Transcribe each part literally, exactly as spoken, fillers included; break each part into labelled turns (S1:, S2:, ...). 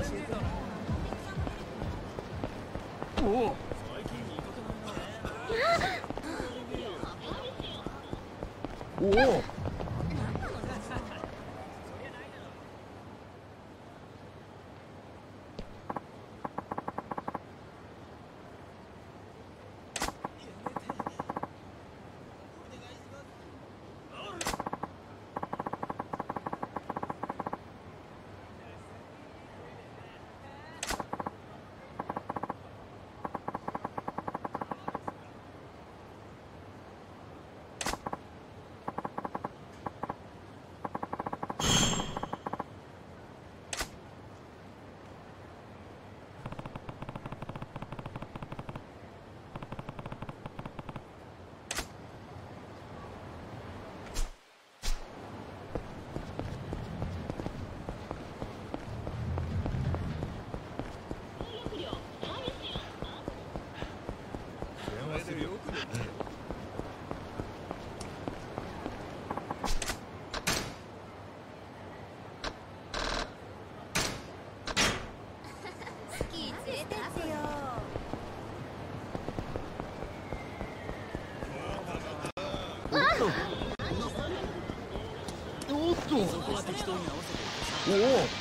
S1: おお。おっと。おお。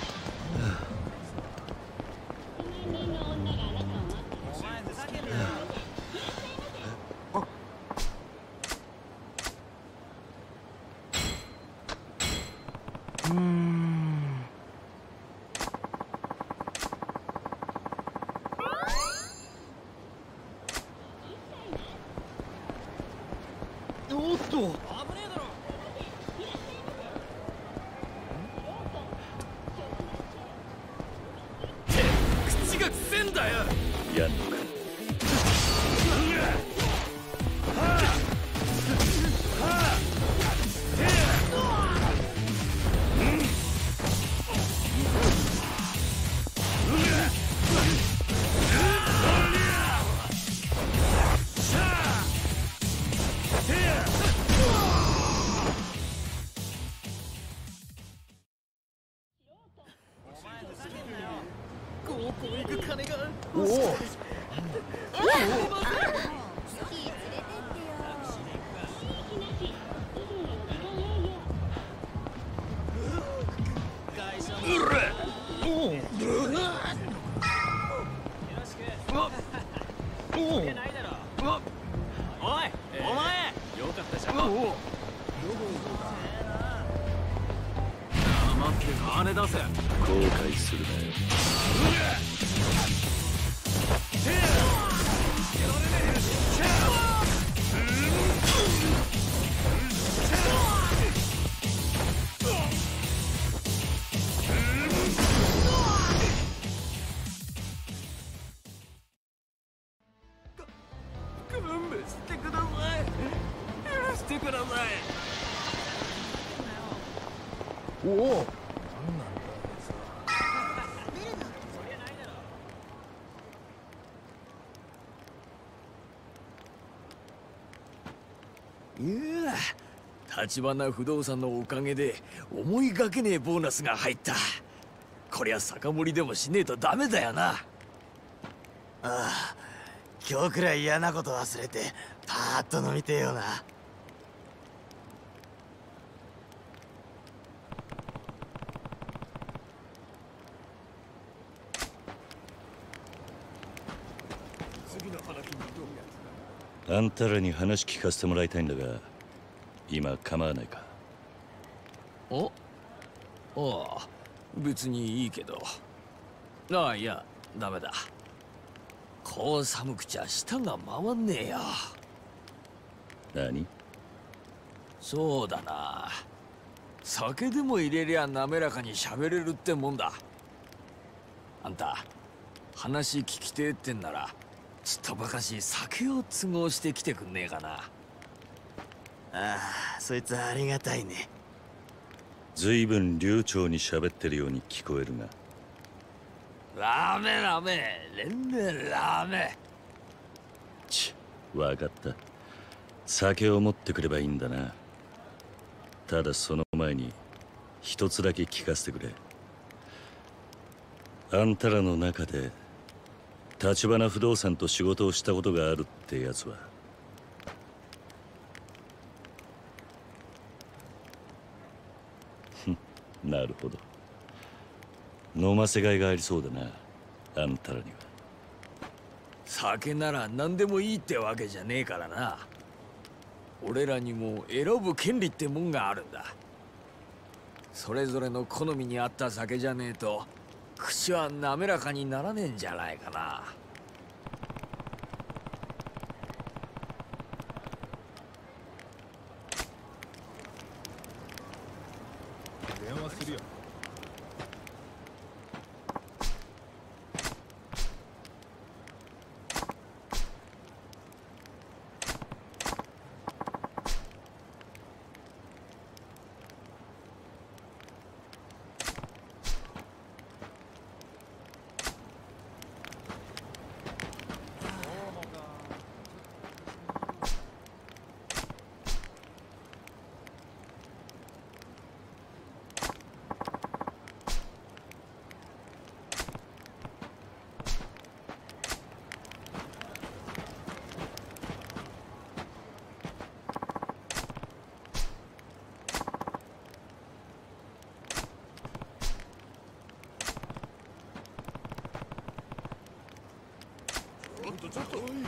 S1: うーん。おっと。
S2: やんのか。
S1: 合コン行く金が。
S3: おお。
S1: 金出せ。
S2: 後悔するなよ。
S1: 勘弁してください。許してください。
S3: おお。
S4: いやあ、橘不動産のおかげで思いがけねえボーナスが入った。こりゃ酒盛りでもしねえとダメだよな。
S3: ああ、今日くらい嫌なこと忘れてパーッと飲みてえよな。
S2: あんたらに話聞かせてもらいたいんだが、今構わないか。
S4: おああ、別にいいけど。ああ、いや、ダメだ。こう寒くちゃ舌が回んねえよ。
S2: 何？
S4: そうだな。酒でも入れりゃ滑らかに喋れるってもんだ。あんた、話聞きてえってんなら、ちっとばかし酒を都合してきてくんねえかな。
S3: ああ、そいつありがたいね。
S2: ずいぶん流暢に喋ってるように聞こえるが。
S4: ラメラメ、連連ラメ。
S2: ち、わかった。酒を持ってくればいいんだな。ただその前に一つだけ聞かせてくれ。 あんたらの中で橘不動産と仕事をしたことがあるってやつは？なるほど。飲ませがいがありそうだな、あんたらには。
S4: 酒なら何でもいいってわけじゃねえからな。俺らにも選ぶ権利ってもんがあるんだ。それぞれの好みに合った酒じゃねえと口は滑らかにならねえんじゃないかな。
S5: 電話するよ。ちょっといいな。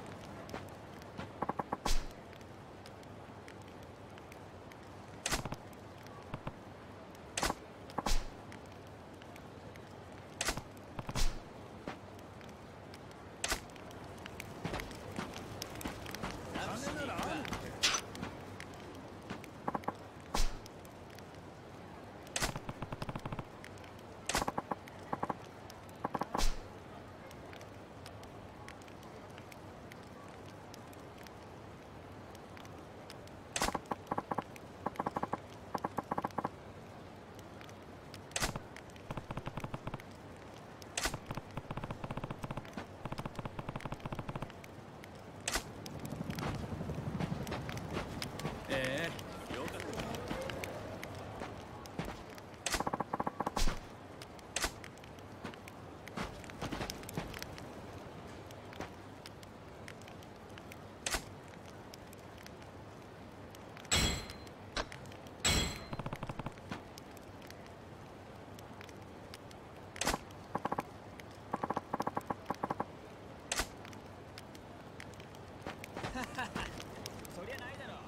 S1: そりゃないだろ。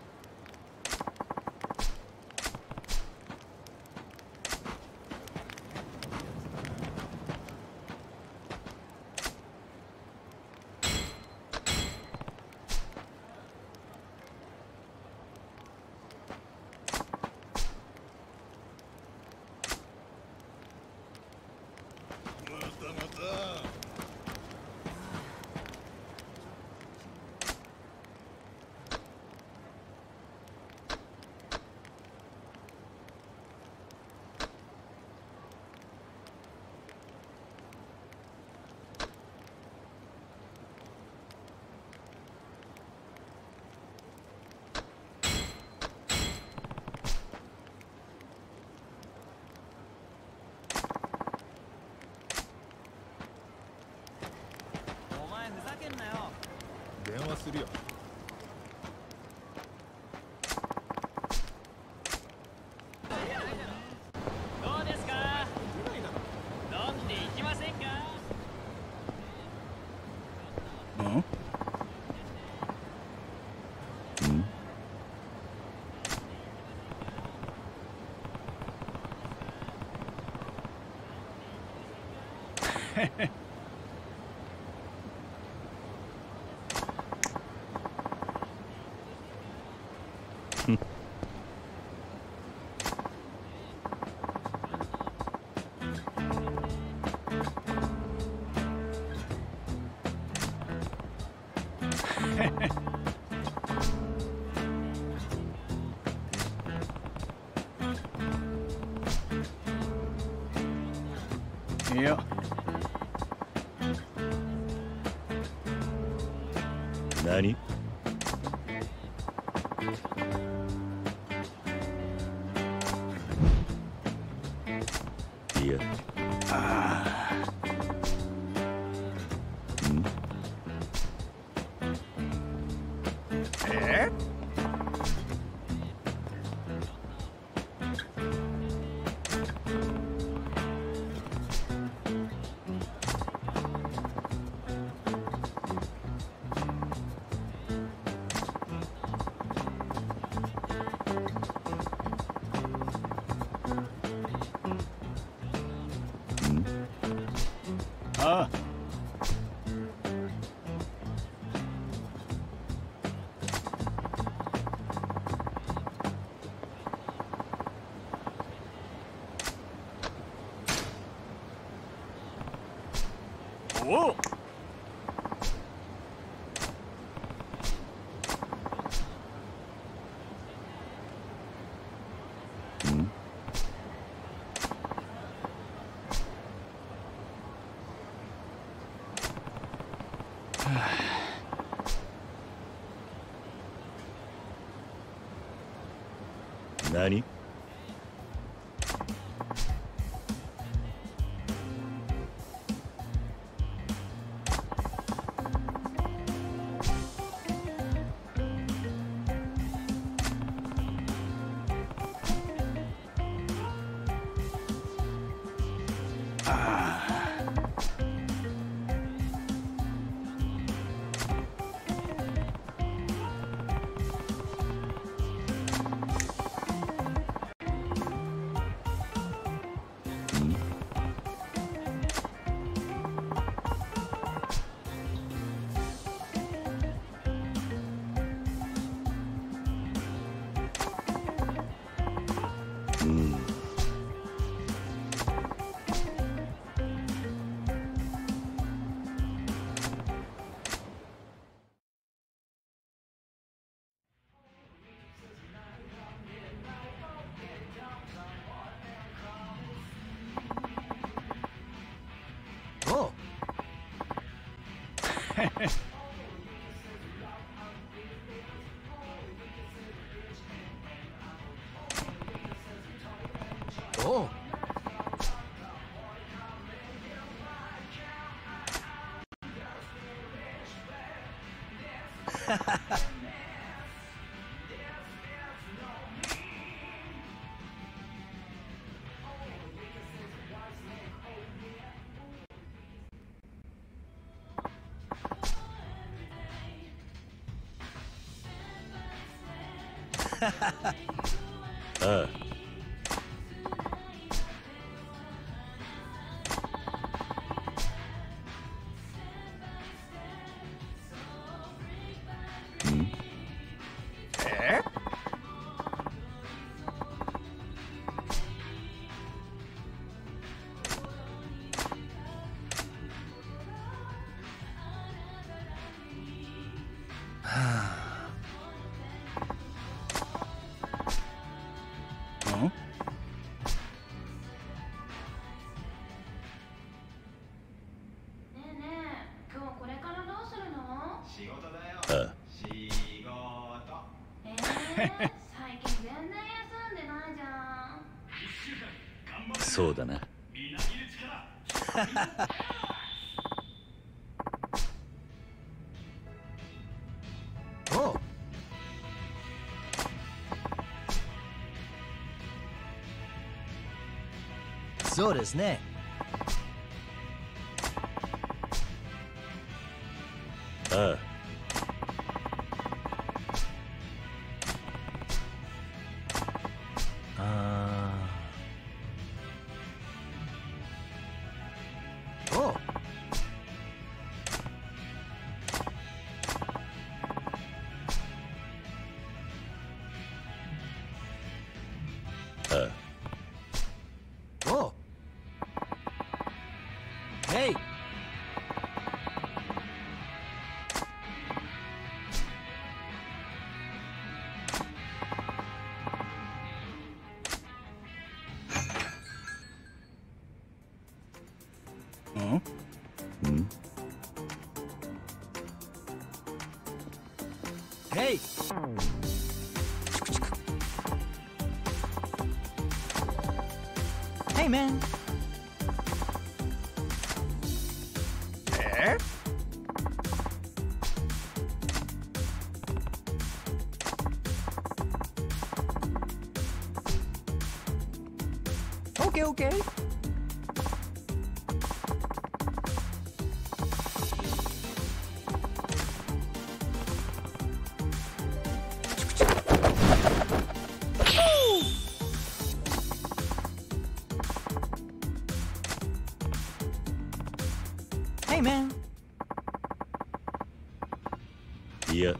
S5: またまた。
S1: お前ふざけんなよ。
S5: 電話するよ。
S1: どうですか。飲んでいきませんか。
S2: ん？いや。何？いや。ああ。 ああ。おお。何？
S3: おう。おう。
S2: ああ。ん？
S3: え？
S2: ああ。そうだな。
S3: おう。そうですね。
S2: ああ。
S3: あー。おう。
S2: ああ。
S3: おう。へい。
S2: ん？ん？
S3: へい。Hey man. え？オッケーオッケー。 Hey, man.
S2: いや、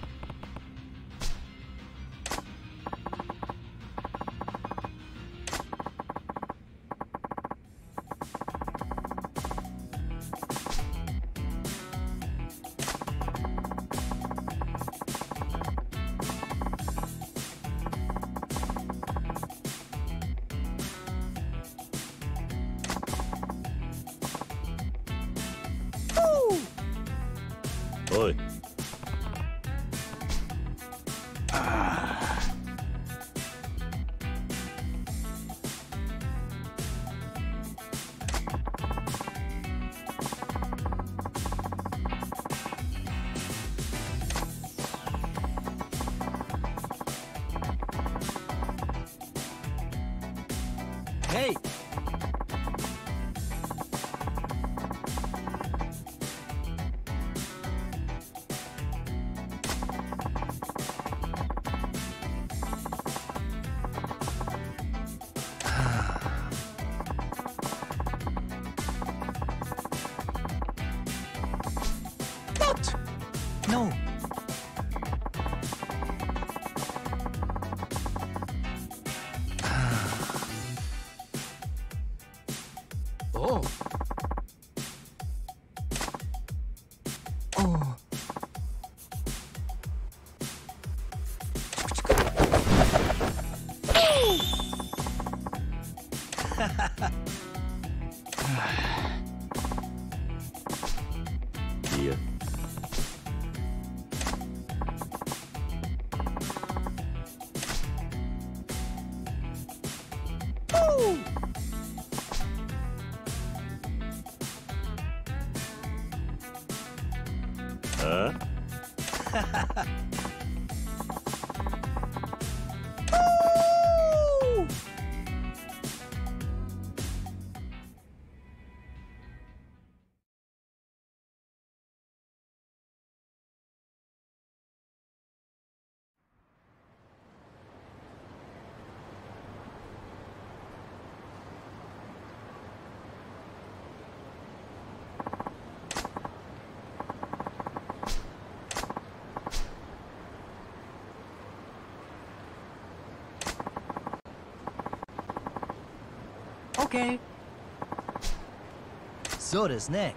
S2: おい。
S3: Hey. What? No. Oh. Oh.
S2: いや、あ
S3: Okay. そうですね。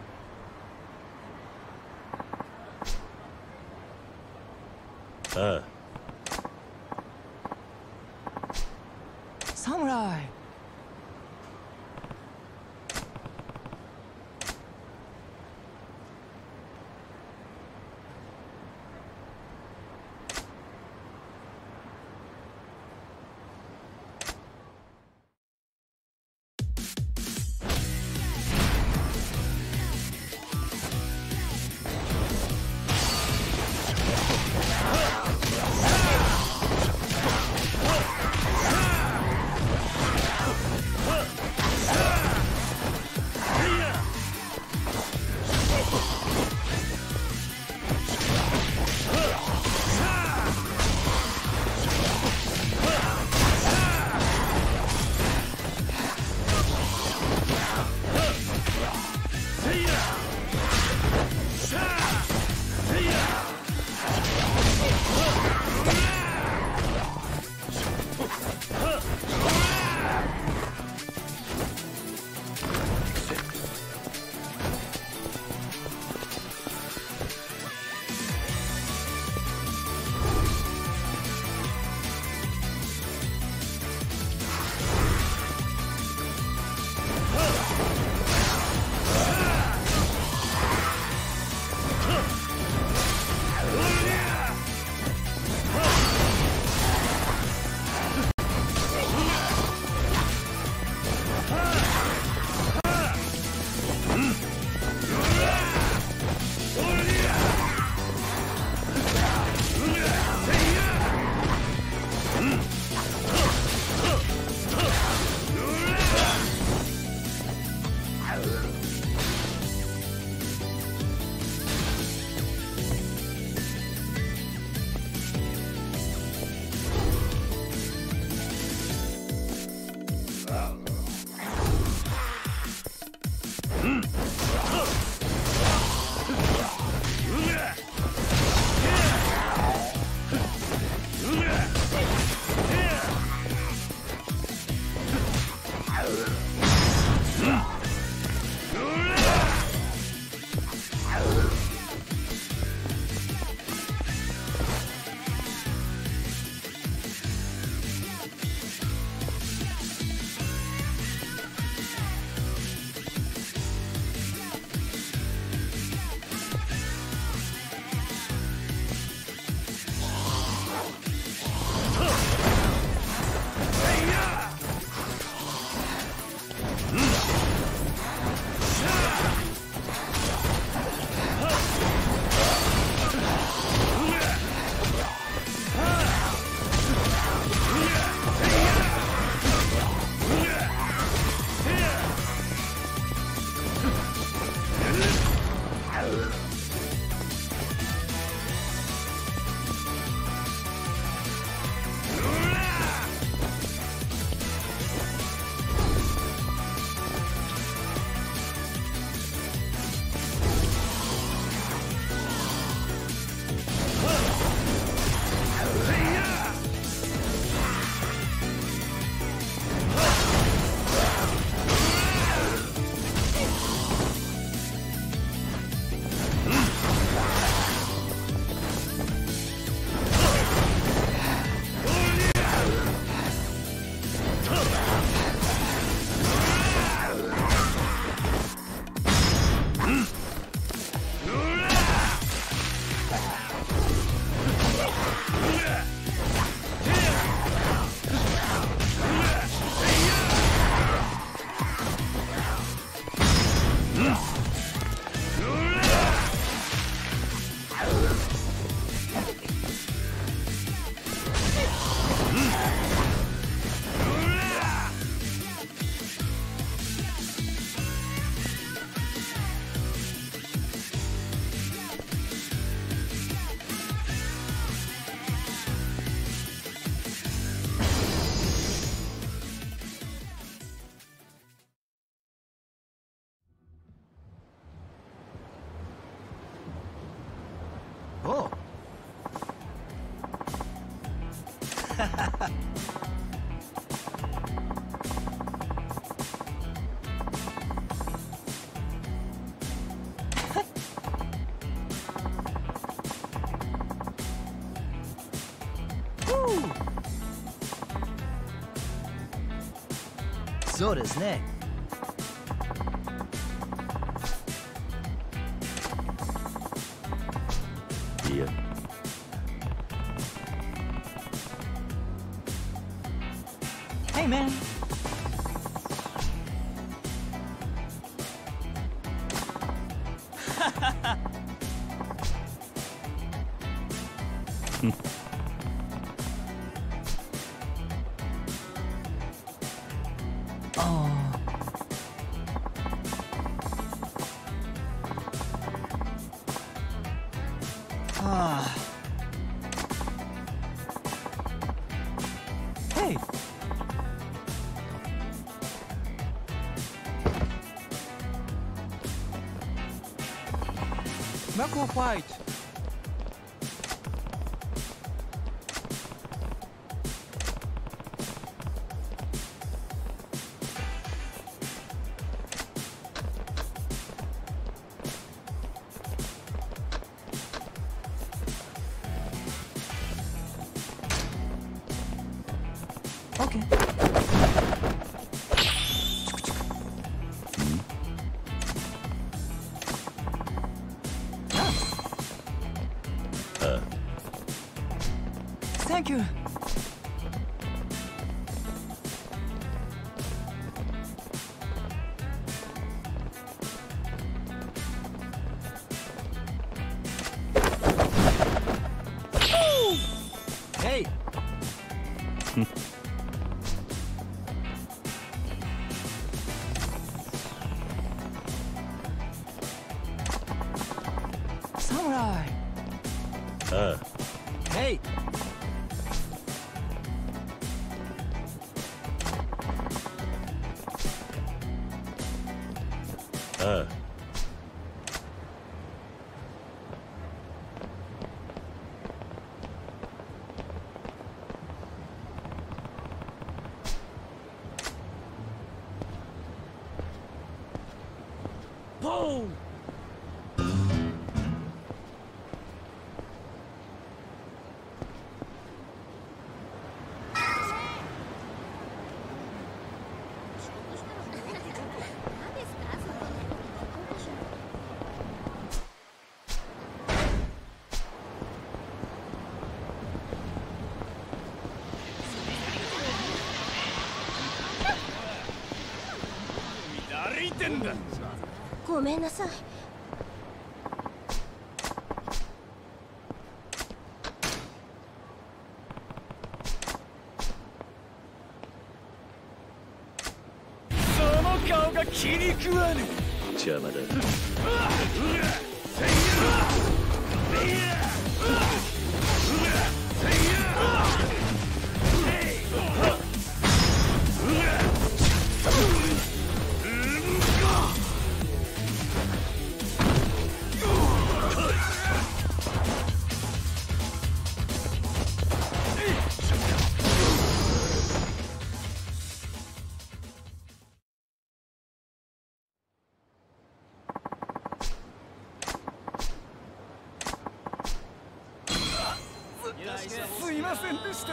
S2: ああ、
S3: 侍。 おう。そうですね。
S2: いや、
S3: Hey man. ああ。Hey. Knuckle fight. Okay.
S2: あ
S3: Thank you. Hey. Samurai.
S2: ああ
S3: Hey.
S2: ああ
S3: Boom.
S1: 歩いてんだ。
S6: ごめんなさい。
S1: その顔が気に食わぬ。
S2: 邪魔だ。
S1: すいませんでした。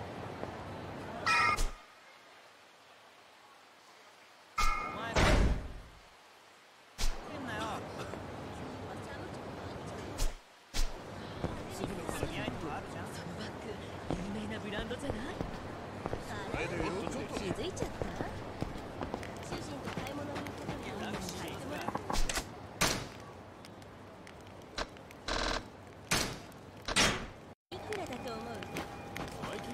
S6: 気づいちゃった？主人と買い物に行った時に買ってもらった。いくらだと思う？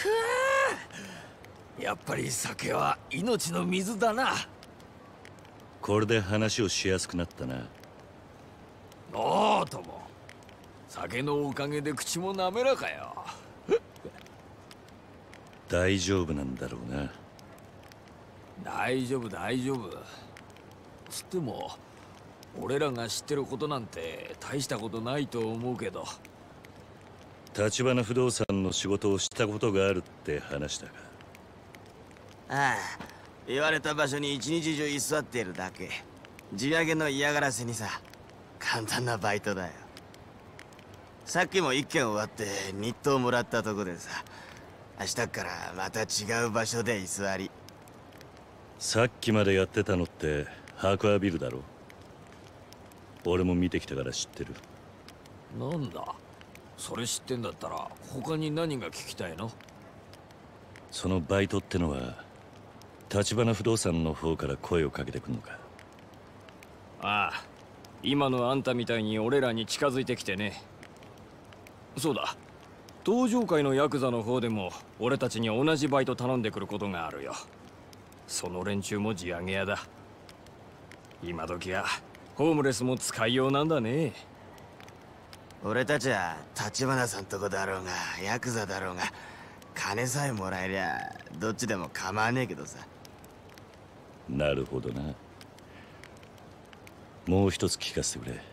S4: やっぱり酒は命の水だな。
S2: これで話をしやすくなったな。
S4: おおとも、酒のおかげで口も滑らかよ。
S2: 大丈夫なんだろうな。
S4: 大丈夫大丈夫。つっても俺らが知ってることなんて大したことないと思うけど。
S2: 橘不動産の仕事をしたことがあるって話だが。
S3: ああ、言われた場所に一日中居座っているだけ。地上げの嫌がらせにさ。簡単なバイトだよ。さっきも一件終わって日当もらったとこでさ、明日からまた違う場所で居座り。
S2: さっきまでやってたのってハークアビルだろ。俺も見てきたから知ってる。
S4: なんだ、それ知ってんだったら他に何が聞きたいの？
S2: そのバイトってのは橘不動産の方から声をかけてくんのか？
S1: ああ、今のあんたみたいに俺らに近づいてきてね。そうだ、登場界のヤクザの方でも俺たちに同じバイト頼んでくることがあるよ。その連中も地上げ屋だ。今時はホームレスも使いようなんだね。
S3: 俺たちは橘さんとこだろうがヤクザだろうが金さえもらえりゃどっちでも構わねえけどさ。
S2: なるほどな。もう一つ聞かせてくれ。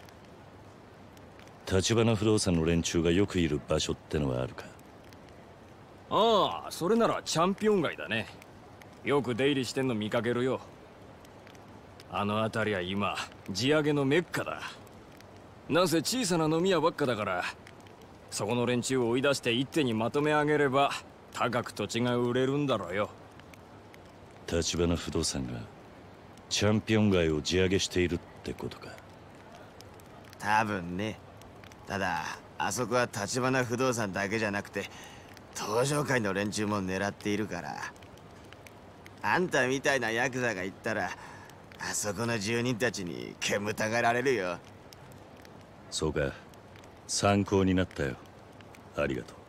S2: 橘不動産の連中がよくいる場所ってのはあるか？
S1: ああ、それならチャンピオン街だね。よく出入りしてんの見かけるよ。あの辺りは今地上げのメッカだ。なんせ小さな飲み屋ばっかだから、そこの連中を追い出して一手にまとめ上げれば高く土地が売れるんだろうよ。
S2: 橘不動産がチャンピオン街を地上げしているってことか？
S3: 多分ね。ただあそこは橘不動産だけじゃなくて登場界の連中も狙っているから、あんたみたいなヤクザが行ったらあそこの住人たちに煙たがられるよ。
S2: そうか、参考になったよ。ありがとう。